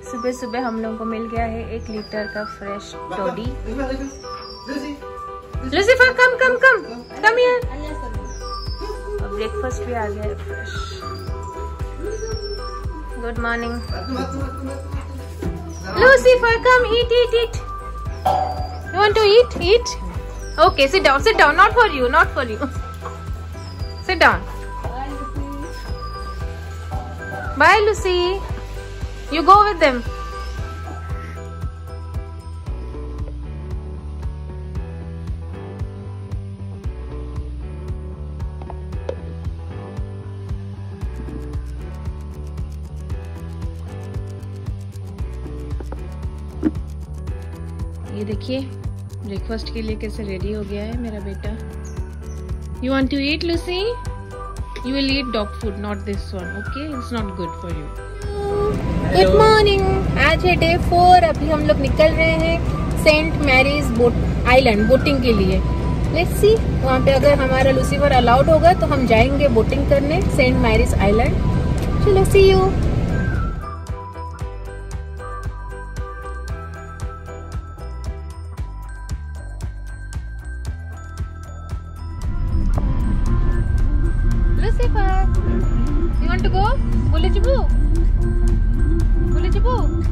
सुबह सुबह हम लोगों को मिल गया है 1 लीटर का fresh toddy. Lucifer come come come come here. अब ब्रेकफास्ट भी आ गया है fresh. Good morning Lucifer, come eat eat eat. You want to eat? Eat. Okay, sit down. Sit down. Not for you. Not for you. Sit down. Bye, Lucy. You go with them. ये देखिए breakfast के लिए कैसे ready हो गया है मेरा बेटा। You want to eat, Lucy? You will eat dog food, not this one. Okay? It's not good for you. Good morning. आज है Day 4। अभी हम लोग निकल रहे हैं सेंट मैरीज आइलैंड बोटिंग के लिए। Let's see वहाँ पे अगर हमारा लूसीफर अलाउड होगा तो हम जाएंगे बोटिंग करने सेंट मैरीज आइलैंड। चलो see you. Lucifer, you want to go? Boleh Jibu? Boleh Jibu?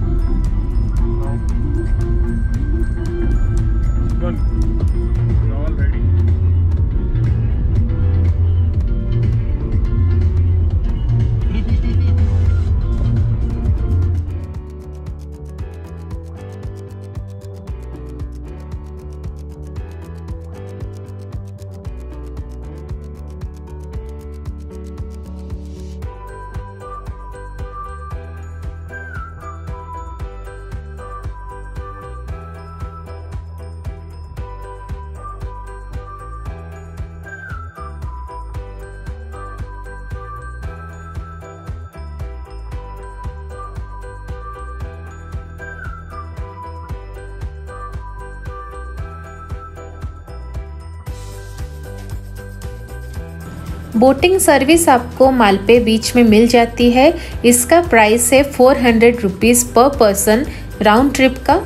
Done. Now all ready. Boating service आपको मालपे बीच में मिल जाती है। इसका प्राइस है 400 rupees per person round trip का।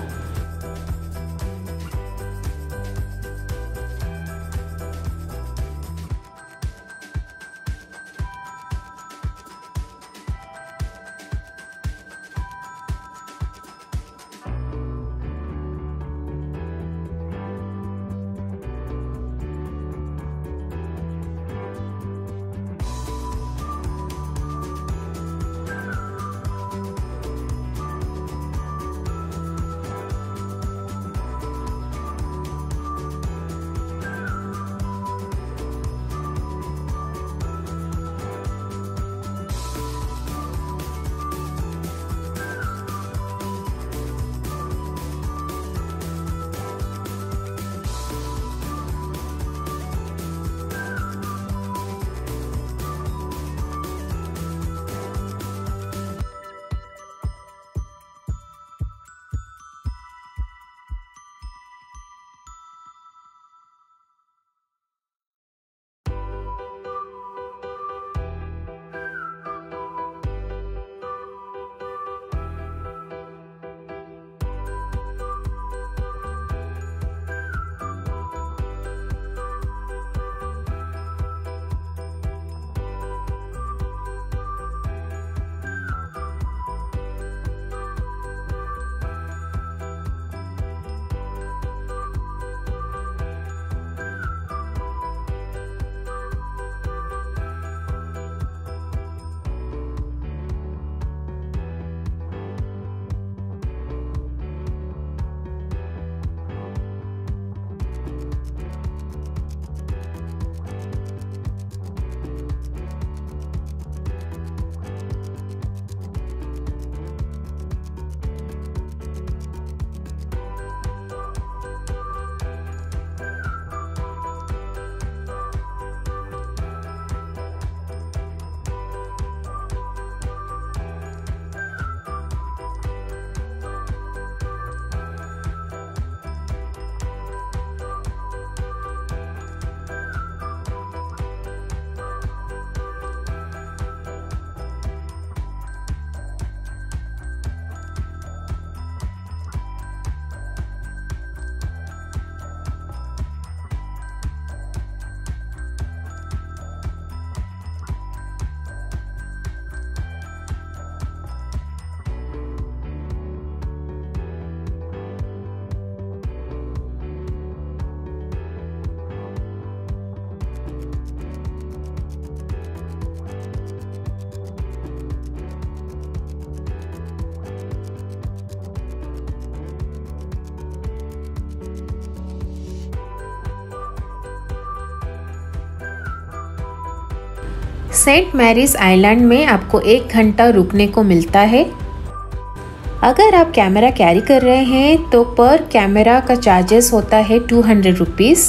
सेंट मैरीज आइलैंड में आपको 1 घंटा रुकने को मिलता है। अगर आप कैमरा कैरी कर रहे हैं तो पर कैमरा का चार्जेस होता है 200 रुपीज़।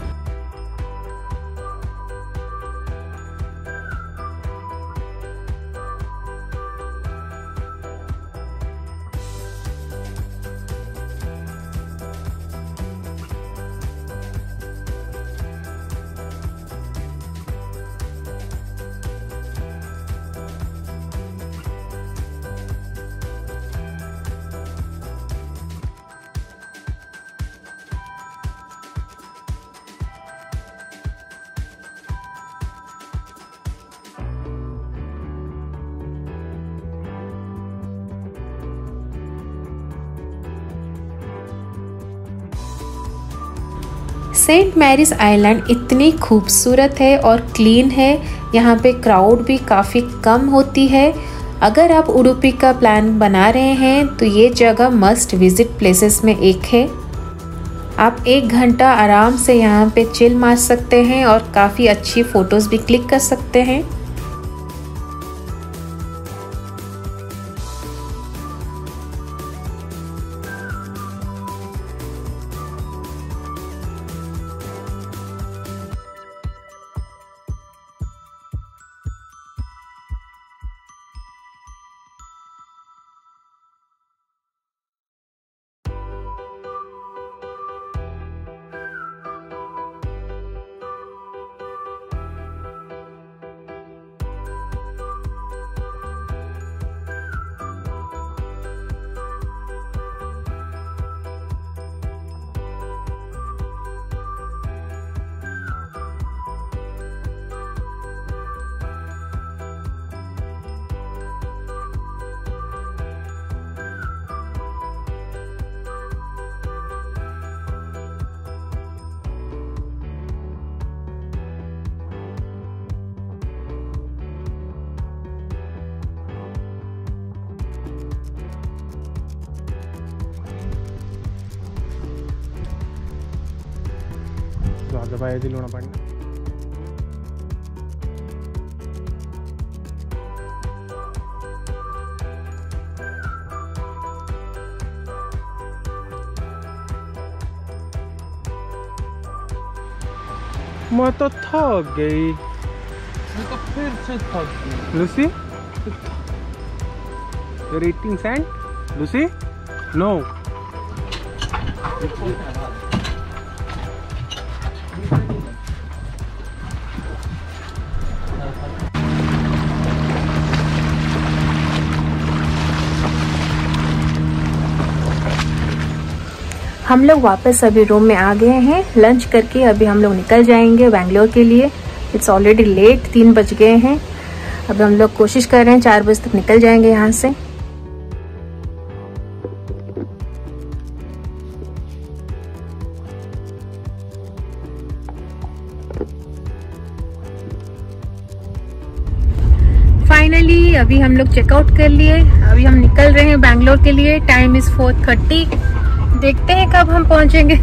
सेंट मैरीज आइलैंड इतनी खूबसूरत है और क्लीन है। यहाँ पे क्राउड भी काफ़ी कम होती है। अगर आप उडुपी का प्लान बना रहे हैं तो ये जगह मस्ट विजिट प्लेसेस में एक है। आप 1 घंटा आराम से यहाँ पे चिल मार सकते हैं और काफ़ी अच्छी फ़ोटोज़ भी क्लिक कर सकते हैं। बाहेर लोणा पाणी मैं तो थक गई। मैं तो फिर से थक गई। Lucy, you're eating sand? Lucy, no. हम लोग वापस अभी रूम में आ गए हैं। लंच करके अभी हम लोग निकल जाएंगे बैंगलोर के लिए। इट्स ऑलरेडी लेट, 3 बज गए हैं। अब हम लोग कोशिश कर रहे हैं 4 बजे तक निकल जाएंगे यहाँ से। फाइनली अभी हम लोग चेकआउट कर लिए। अभी हम निकल रहे हैं बैंगलोर के लिए। Time is 4:30। देखते हैं कब हम पहुंचेंगे।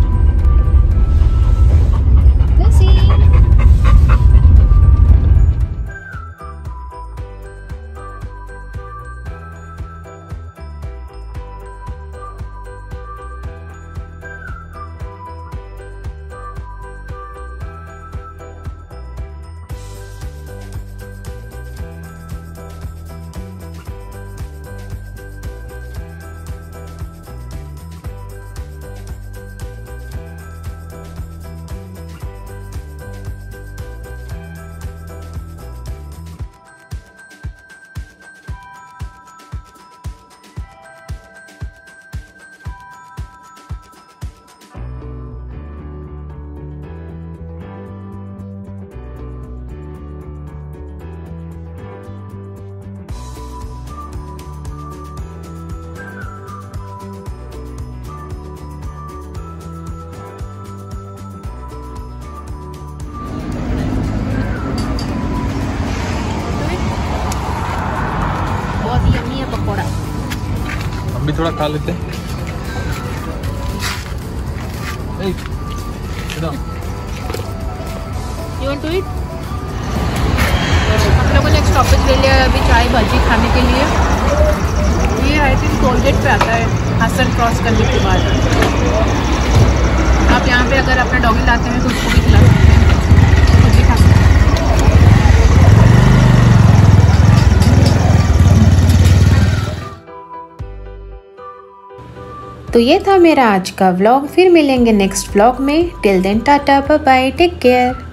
थोड़ा खा लेते हैं। Hey, sit down. You want to eat? Stoppage ले लिया अभी चाय भाजी खाने के लिए। ये आई थिंक टोलगेट पे आता है हसन क्रॉस करने के बाद। आप यहाँ पे अगर अपना डॉगी लाते हैं तो उसको भी खिला सकते हैं, कुछ भी खा सकते हैं। तो ये था मेरा आज का व्लॉग। फिर मिलेंगे नेक्स्ट व्लॉग में। Till then tata bye bye, take care.